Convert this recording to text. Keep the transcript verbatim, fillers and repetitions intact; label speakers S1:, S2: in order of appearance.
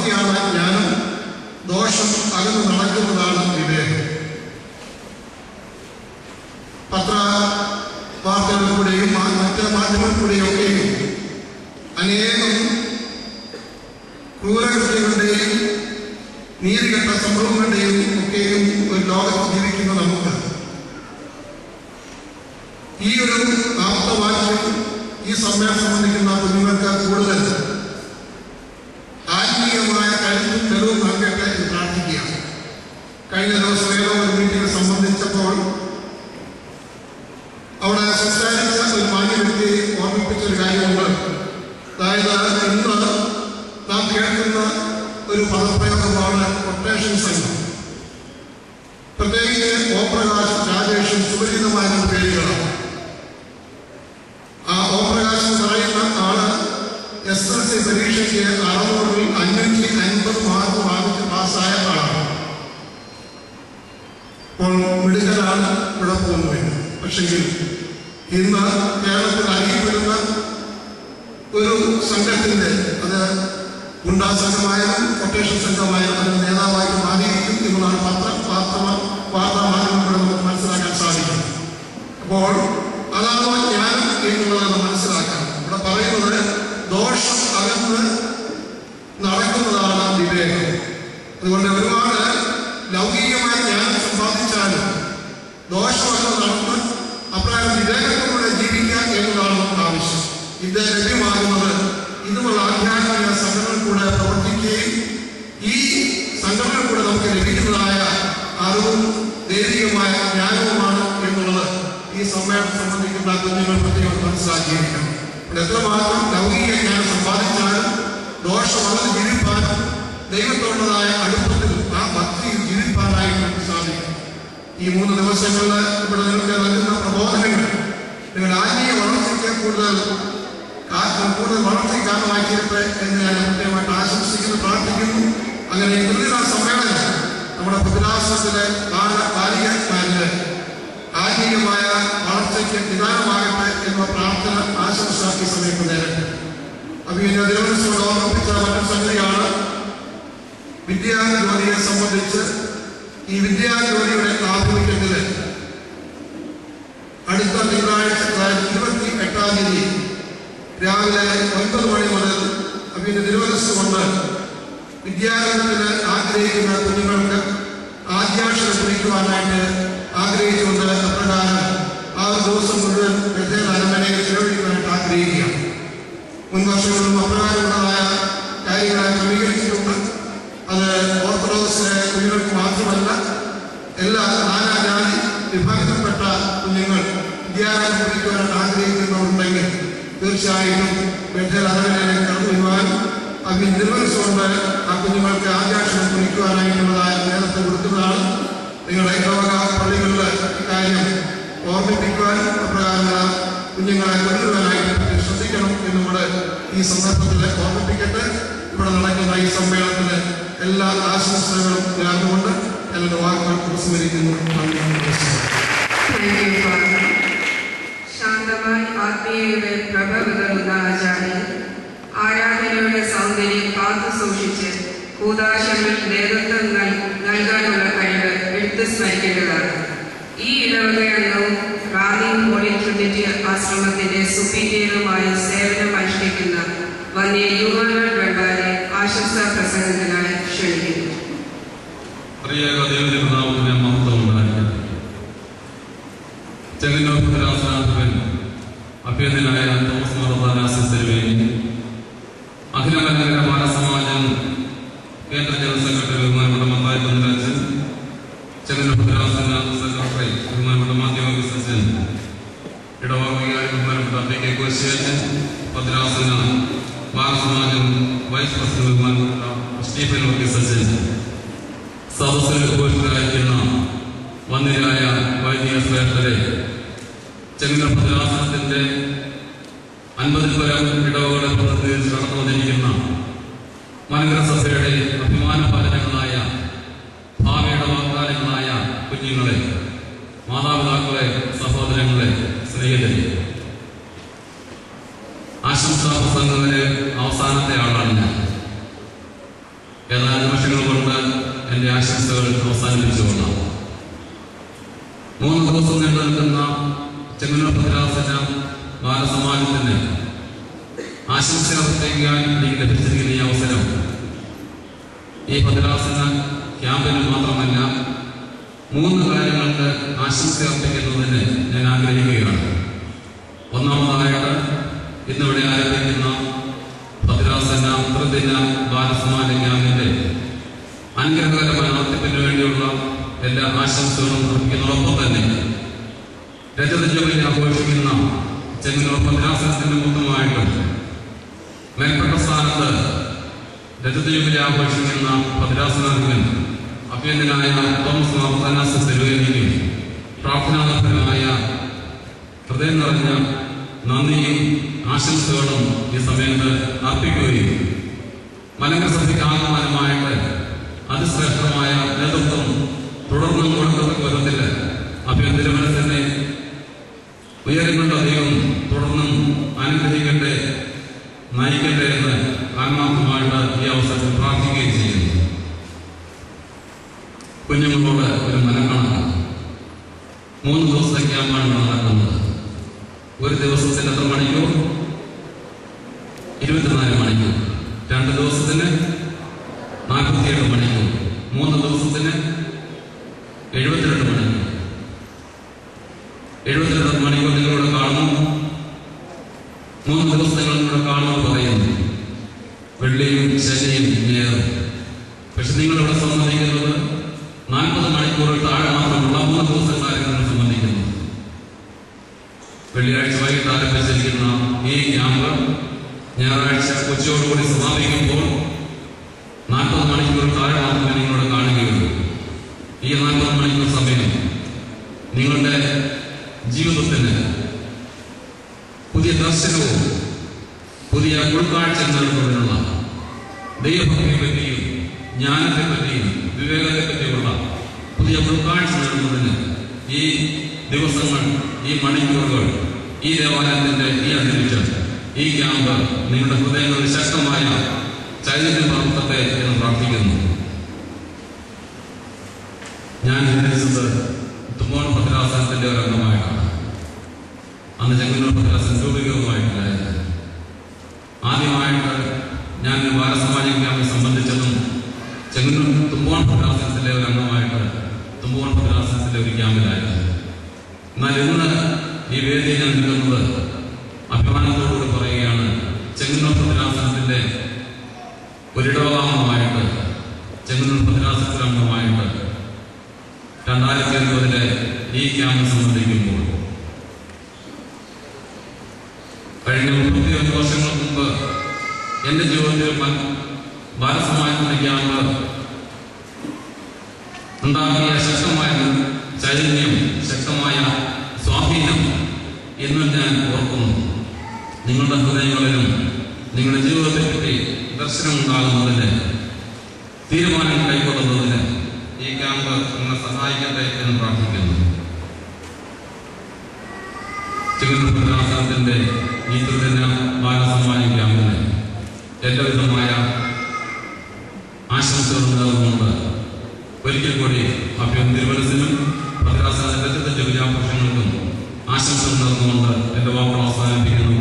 S1: ഭക്തിയാണ് ജ്ഞാനം, ദോഷം അകന്നു നടക്കുന്നതാണ് വിവേകം. പത്ര വാർത്തകളിലൂടെയും മറ്റ് മാധ്യമങ്ങളിലൂടെയും ഒക്കെയും അനേകം ക്രൂരകൃത്യങ്ങളുടെയും നീതികെട്ട സംഭവങ്ങളുടെയും ഒക്കെയും ഒരു ലോകത്ത് ജീവിക്കുന്ന നമുക്ക് ഈ ഒരു ആപ്തവാക്യം ഈ സമ്മേളനം സംബന്ധിക്കുന്ന കുഞ്ഞുങ്ങൾക്ക് കൂടുതൽ ആത്മീയമായ കരുത്തും തെളിവും നൽകട്ടെ എന്ന് പ്രാർത്ഥിക്കുകയാണ്. കഴിഞ്ഞ ദിവസം ഏതോ ഒരു മീറ്റിംഗ് സംബന്ധിച്ചപ്പോൾ അവിടെ സംസാരിച്ച ഒരു മാന്യ വ്യക്തിയെ ഓർമ്മിപ്പിച്ചൊരു കാര്യമുണ്ട്. അതായത് ഇന്ന് നാം കേൾക്കുന്ന ഒരു പദപ്രയോഗമാണ് കൊട്ടേഷൻ സംഘം. പ്രത്യേകിച്ച് ഓംപ്രകാശ്, രാജേഷും സുപരിചിതമായ പേരുകളാണ്. ആ ഓംപ്രകാശ് എന്ന് പറയുന്ന ആള് എസ് എൽ സി പരീക്ഷയ്ക്ക് അറുന്നൂറിൽ അഞ്ഞൂറ്റി അൻപത് മാർക്ക് വാങ്ങിച്ച് പാസ്സായ ആളാണ്. അപ്പോൾ മിടുക്കലാണ്, കുഴപ്പമൊന്നുമില്ല. പക്ഷെങ്കിൽ ഇന്ന് കേരളത്തിൽ അറിയപ്പെടുന്ന ഒരു സംഘത്തിന്റെ, അത് ഗുണ്ടാ സംഘമായാലും കൊട്ടേഷൻ സംഘമായാലും അതിന്റെ നേതാവായിട്ട് മാറിയിരിക്കും എന്നുള്ളതാണ് പത്ര വാർത്ത വാർത്താ മാധ്യമങ്ങളിലൂടെ നമുക്ക് മനസ്സിലാക്കാൻ സാധിക്കും. അപ്പോൾ അതാണ് ജ്ഞാനം എന്നുള്ളത് നമ്മൾ മനസ്സിലാക്കാം. ഇവിടെ പറയുന്നത് ദോഷം അകന്ന് നടക്കുന്നതാണ് വിവേകം. അതുകൊണ്ട് ഒരുപാട് ലൗകികമായ ജ്ഞാനം സമ്പാദിച്ചാലും ദോഷമൊക്കെ നടന്ന് അപ്രകാരം വിവേകത്തിലൂടെ ജീവിക്കുക എന്നതാണ് നമുക്ക് ആവശ്യം. ഇത് ലഭ്യമാകുന്നത് ഇതുമുള്ള ആധ്യാത്മിക സംഘടനകൾ കൂടെ പ്രവർത്തിക്കുകയും ഈ സംഘടനകൾ കൂടെ നമുക്ക് ലഭിക്കുന്നതായ അറിവും ദൈവികമായ ജ്ഞാനവുമാണ് എന്നുള്ളത് ഈ സമ്മേളനം സംബന്ധിക്കുന്ന കുഞ്ഞുങ്ങൾ പ്രത്യേകം മനസ്സിലാക്കിയിരിക്കണം. ഇവിടെ എത്രമാത്രം ലൗകിക ജ്ഞാനം സമ്പാദിച്ചാലും ദോഷം വളരെ ജീവിപ്പാനും ദൈവത്തോടുള്ളതായ അടുപ്പത്തിൽ ആ ഭക്തിയിൽ ജീവിപ്പാനായിട്ട് നമുക്ക് സാധിക്കും. ഈ മൂന്ന് ദിവസങ്ങളിൽ ഇവിടെ നിങ്ങൾക്ക് നൽകുന്ന പ്രബോധനങ്ങൾ നിങ്ങളുടെ ആത്മീയ വളർച്ചയ്ക്ക് കൂടുതൽ കൂടുതൽ വളർച്ചയ്ക്ക് കാരണമാക്കിയിട്ട് എന്ന് ഞാൻ പ്രത്യേകമായിട്ട് ആശംസിക്കുന്നു, പ്രാർത്ഥിക്കുന്നു. അങ്ങനെ പ്രതിദിന സമ്മേളനം നമ്മുടെ പ്രതിരാശ്രമത്തിലെ ബാല ബാലികമാരില് ആത്മീയമായ വളർച്ചയ്ക്ക് നിദാനമാകട്ടെ എന്ന പ്രാർത്ഥന ആശംസ ഈ സമയത്ത് നേരിട്ട്. അപ്പൊ ഇന്ന് ദേവസ്വം ഓർമ്മിപ്പിച്ച മറ്റൊരു സംഗതിയാണ് വിദ്യാജ്യോതിയെ സംബന്ധിച്ച്. ഈ വിദ്യാജ്യോതിയുടെ ആഭിമുഖ്യത്തിൽ അടുത്ത തിങ്കളാഴ്ച ഇരുപത്തി എട്ടാം തീയതി രാവിലെ ഒൻപത് മണി മുതൽ പിന്നെ തിരുവനന്തപുരം കൊണ്ട് വിദ്യാലയത്തിന് ആഗ്രഹിക്കുന്ന കുഞ്ഞുങ്ങൾക്ക് ആദ്യാക്ഷരം കുറിക്കുവാനായിട്ട് ആഗ്രഹിച്ചുകൊണ്ട് അപ്രകാരം ആ ഒരു ദിവസം മുഴുവൻ ബഥേൽ അരമനയിൽ ചെലവഴിക്കാനായിട്ട് ആഗ്രഹിക്കുകയാണ്. മുൻ വർഷങ്ങളിലും അപ്രകാരമുള്ളതായ കാര്യങ്ങളെ ക്രമീകരിച്ചിട്ടുണ്ട്. അത് ഓർത്തഡോക്സ് കുഞ്ഞുങ്ങൾക്ക് മാത്രമല്ല, എല്ലാ നാനാജാതി വിഭാഗത്തിൽപ്പെട്ട കുഞ്ഞുങ്ങൾ വിദ്യാലയം കുറിക്കുവാനായിട്ട് ആഗ്രഹിക്കുന്നവരുണ്ടെങ്കിൽ തീർച്ചയായിട്ടും ബഥേൽ അരമനയിലേക്ക് കടന്നു വരുവാനും അതിന് നിർവഹിച്ചുകൊണ്ട് ആ കുഞ്ഞുങ്ങൾക്ക് ആദ്യാക്ഷരം കുറിക്കുവാനായിട്ടുള്ളതായ നേതൃത്വം കൊടുക്കുന്നതാണ്. നിങ്ങളുടെ ഇടവക പള്ളികളിൽ ഇക്കാര്യം ഓർമ്മിപ്പിക്കുവാനും അപ്രകാരം കുഞ്ഞുങ്ങളെ കൊണ്ടുവരാനായിട്ട് ശ്രദ്ധിക്കണം എന്നുകൂടെ ഈ സന്ദർഭത്തിൽ ഓർമ്മിപ്പിക്കട്ടെ. ഇവിടെ നടക്കുന്ന ഈ സമ്മേളനത്തിന് എല്ലാ ആശംസകളും നേർന്നുകൊണ്ട് എൻ്റെ വാക്കുകൾ ഉപസ്മരിക്കുന്നു.
S2: ശാന്തമായി ആത്മീയയുടെ പ്രഭ വിതറുന്ന ആചാര്യൻ ആരാധനയുടെ സൗന്ദര്യം കാത്തു സൂക്ഷിച്ച് കൂതാശകളിൽ നേതൃത്വം നൽകാനുള്ള കഴിവ് എടുത്തു സ്മരിക്കേണ്ടതാണ്. ഈ ഇടവകയംഗവും റാന്നി ഹോളി ട്രിനിറ്റി ആശ്രമത്തിന്റെ സുപ്പീരിയറുമായി സേവനം അനുഷ്ഠിക്കുന്ന വന്യ യുവാനൽ വെമ്പാരെ ആശംസാ പ്രസംഗത്തിനായി ക്ഷണിക്കുന്നു.
S3: അഭ്യന്തനായ തോമസ് മർദ്ദാനാസിസ്റ്റർവേദി അഖിലമലങ്കര ബാലസമാജം കേന്ദ്ര ജനറൽ സെക്രട്ടറി ബഹുമാനപ്പെട്ട മത്തായി തന്ത്രാജൻ, ചെങ്ങന്നൂർരാസന സെക്രട്ടറി ബഹുമാനപ്പെട്ട മാധ്യമ സച്ചൻ, ഇടവക വികാരി ബഹുമാനപ്പെട്ട പി കെ കോശിയച്ചൻ, ഭദ്രാസന ബാലസമാജം വൈസ് പ്രസിഡന്റ് ബഹുമാനപ്പെട്ട സ്റ്റീഫൻ വർഗീസ് സച്ചൻ, സദസ്സിൽ ഉപസ്ഥിതരായിരിക്കുന്ന വന്യരായ വൈദിക ശ്രേഷ്ഠരെ, ചെങ്ങന്നൂർ ഭദ്രാസനത്തിന്റെ അൻപതിൽ പരം ഇടവകളെ പ്രതിനിധീകരിച്ച് കടന്നു വന്നിരിക്കുന്ന മലങ്കര സഭയുടെ അഭിമാന പാലനങ്ങളായ ഭാവിയുടെ വാഗ്ദാനങ്ങളായ കുഞ്ഞുങ്ങളെ, മാതാപിതാക്കളെ, സഹോദരങ്ങളെ, സ്നേഹിതരെ, ആശംസാ പ്രസംഗത്തിന് അവസാനത്തെ ആളാണ് ഞാൻ. ഏതാനും നിമിഷങ്ങൾ കൊണ്ട് എൻ്റെ ആശംസകൾ അവസാനിപ്പിച്ചുകൊള്ളാം. മൂന്ന് ദിവസം നീണ്ടു നിൽക്കുന്ന ചെങ്ങന്നൂർ ഭദ്രാസന ബാലസമാജത്തിന് ആശംസ അർപ്പിക്കാൻ എനിക്ക് ലഭിച്ചിരിക്കുന്ന ഈ അവസരം ഈ ഭദ്രാസന ക്യാമ്പിന് മാത്രമല്ല മൂന്ന് കാര്യങ്ങൾക്ക് ആശംസ അർപ്പിക്കുന്നതിന് ഞാൻ ആഗ്രഹിക്കുകയാണ്. ഒന്നാമതായിട്ട് ഇന്നിവിടെ ആരംഭിക്കുന്ന ഭദ്രാസന ത്രിദിന ബാലസമാജ ക്യാമ്പിന്റെ അനുഗ്രഹകരമായ നടത്തിപ്പിന് വേണ്ടിയുള്ള എല്ലാ ആശംസകളും അർപ്പിക്കുന്നതോടൊപ്പം തന്നെ രജത ജൂബിലി ആഘോഷിക്കുന്ന ചെങ്ങന്നൂർ ഭദ്രാസനത്തിന്റെ മൊത്തമായിട്ടും മേൽപ്പെട്ട സ്ഥാനത്ത് രജത ജൂബിലി ആഘോഷിക്കുന്ന ഭദ്രാസനാധിപൻ അഭ്യന്തനായ തോമസ് മാർത്താനാസ് തിരുവേദിക്കും പ്രാർത്ഥനാപരമായ ഹൃദയം നിറഞ്ഞ നന്ദിയും ആശംസകളും ഈ സമയത്ത് അർപ്പിക്കുകയും മലങ്കര സഭയ്ക്ക് ആഹ്വാനമായിട്ട് അതിശ്രേഷ്ഠമായ നേതൃത്വം തുടർന്നും കൊടുക്കുന്ന വിധത്തിൽ അഭ്യന്തരമനത്തിനെ ഉയരുന്നുണ്ട്. ദൈവം തുടർന്നും അനുഗ്രഹിക്കട്ടെ, നയിക്കട്ടെ എന്ന് ആത്മാർത്ഥമായിട്ട് ഈ അവസരത്തിൽ പ്രാർത്ഥിക്കുകയും ചെയ്യുന്നു. കുഞ്ഞുങ്ങളോട് ഒരു മനക്കണക്ക്. മൂന്ന് ദിവസത്തെ ക്യാമ്പാണ് നടക്കുന്നത്. ഒരു ദിവസത്തിന് എത്ര മണിക്കൂർ? ഇരുപത്തിനാല് മണിക്കൂർ. രണ്ട് ദിവസത്തിന് നാൽപ്പത്തിയേഴ് മണിക്കൂർ. മൂന്ന് ദിവസത്തിന് എഴുപത്തിരണ്ട് മണിക്കൂർ. എഴുപത്തിരണ്ട് മണിക്കൂർ നിങ്ങളിവിടെ കാണുന്നു. മൂന്ന് ദിവസം നിങ്ങളിവിടെ കാണുമെന്ന് പറയുന്നു. വെള്ളിയും ശനിയും ഞായറും. പക്ഷെ നിങ്ങളിവിടെ സംബന്ധിക്കുന്നത് നാൽപ്പത് മണിക്കൂറിൽ താഴെ മാത്രമുള്ള മൂന്ന് ദിവസക്കാരെ നിങ്ങൾ സംബന്ധിക്കുന്നു. വെള്ളിയാഴ്ച വൈകിട്ട് ആരംഭിച്ചിരിക്കുന്ന ഈ ക്യാമ്പ് ഞായറാഴ്ച ഉച്ചയോടുകൂടി സമാപിക്കുമ്പോൾ നാൽപ്പത് മണിക്കൂർ താഴെ മാത്രമേ നിങ്ങളോട് കാണുകയുള്ളൂ. ഈ നാൽപ്പത് മണിക്കൂർ സമയം നിങ്ങളുടെ ജീവിതത്തിന് പുതിയ ദർശനവും പുതിയ ഉൾക്കാഴ്ച നൽകുന്നതിനുള്ള ദൈവഭക്തിയെ പറ്റിയും ജ്ഞാനത്തെ പറ്റിയും വിവേകത്തെ പറ്റിയുള്ള പുതിയ ഉൾക്കാഴ്ച നൽകുന്നതിന് ഈ ദിവസങ്ങൾ, ഈ മണിക്കൂറുകൾ, ഈ ദേവാലയത്തിന്റെ ഈ അന്തരീക്ഷം, ഈ ക്യാമ്പ് നിങ്ങളുടെ ഹൃദയങ്ങളിൽ ശക്തമായ ചൈതന്യം പ്രവർത്തത്തെ എന്ന് പ്രാർത്ഥിക്കുന്നു. ഞാൻ ജനിച്ചത് തുമ്പോൺ ഭദ്രാസനത്തിന്റെ ഒരു അംഗമായിട്ടാണ്. അന്ന് ചെങ്ങന്നൂർ ഭദ്രാസനം രൂപീകൃതമായിട്ടില്ലായിരുന്നു. ആദ്യമായിട്ട് ഞാൻ ബാലസമാജ ക്യാമ്പിനെ സംബന്ധിച്ചതും ചെങ്ങന്നൂർ തുമ്പോൺ ഭദ്രാസനത്തിലെ ഒരു അംഗമായിട്ട് തുമ്പോൺ ഭദ്രാസനത്തിലെ ഒരു ക്യാമ്പിലായിരുന്നു. എന്നാൽ ഇന്ന് ഈ വേദിയിൽ ഞാൻ നിൽക്കുന്നത് അഭിമാനത്തോടുകൂടി പറയുകയാണ്, ചെങ്ങന്നൂർ ഭദ്രാസനത്തിന്റെ ഒരിടവകാമമായിട്ട് ചെങ്ങന്നൂർ ഭദ്രാസനത്തിലെ അംഗമായിട്ട് രണ്ടായിരത്തി ഇരുപതിലെ ഈ ക്യാമ്പ് സംബന്ധിക്കുമ്പോൾ കഴിഞ്ഞ മുപ്പത്തിയൊന്ന് വർഷങ്ങൾക്ക് മുമ്പ് എന്റെ ജീവിതത്തിൽ ബാലസമാജത്തിന്റെ ക്യാമ്പ് ഉണ്ടാക്കിയ ശക്തമായ ചൈതന്യം, ശക്തമായ സ്വാധീനം എന്നും ഞാൻ ഓർക്കുന്നു. നിങ്ങളുടെ ഹൃദയങ്ങളിലും നിങ്ങളുടെ ജീവിതത്തെ പറ്റി ദർശനമുണ്ടാകുന്നതിന്, തീരുമാനം കൈക്കൊള്ളുന്നതിന് ഈ ക്യാമ്പ് നിങ്ങളെ സഹായിക്കട്ടെ എന്ന് പ്രാർത്ഥിക്കുന്നു. ചെങ്ങന്നൂർ ഭദ്രാസനത്തിന്റെ ഈ ത്രിദിന ബാലസമാജ ക്യാമ്പിന് എല്ലാവിധമായ ആശംസകൾ നേർന്നുകൊണ്ട് ഒരിക്കൽ കൂടി അഭ്യം തിരുവനന്തപുരത്തിനും ഭദ്രാസന രജത ജൂബിലി ആഘോഷങ്ങൾക്കും ആശംസകൾ നേർന്നുകൊണ്ട് എന്റെ വാക്കുകൾ അവസാനിപ്പിക്കുന്നു.